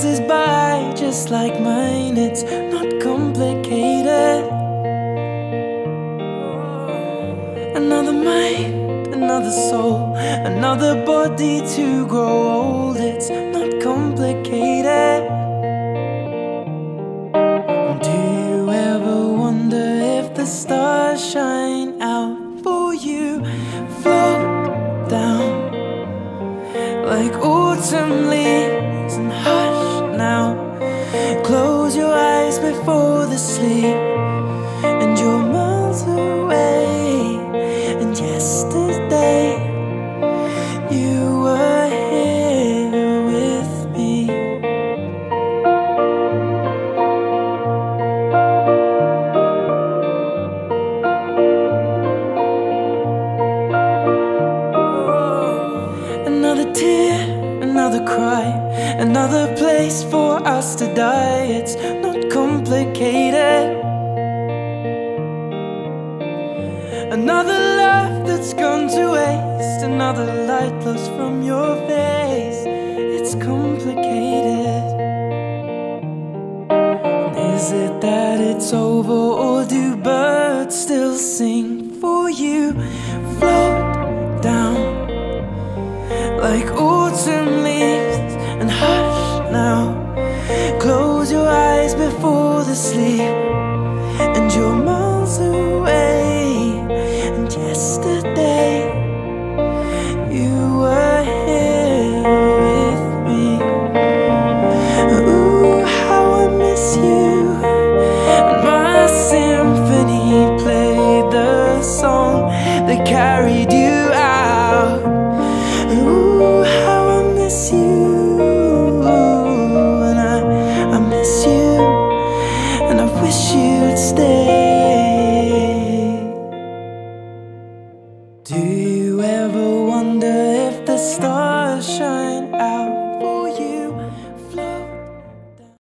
passes by just like mine. It's not complicated. Another mind, another soul, another body to grow old. It's not complicated. Do you ever wonder if the stars shine out for you? Float down like autumn leaves and hush now. Close your eyes before the sleep, and you're miles away. And yesterday you were here with me. Another tear, another cry, another place for us to die. It's not complicated. Another love that's gone to waste, another light lost from your face. It's complicated. And is it that it's over, or do birds still sing for you? Float down like autumn leaves and hush now. Close your eyes before the sleep, and you're miles away. And yesterday you were here with me. Ooh, how I miss you. And my symphony played the song that carried you out. Ooh, how I miss you. And I miss you, and I wish you'd stay. Do you ever wonder if the stars shine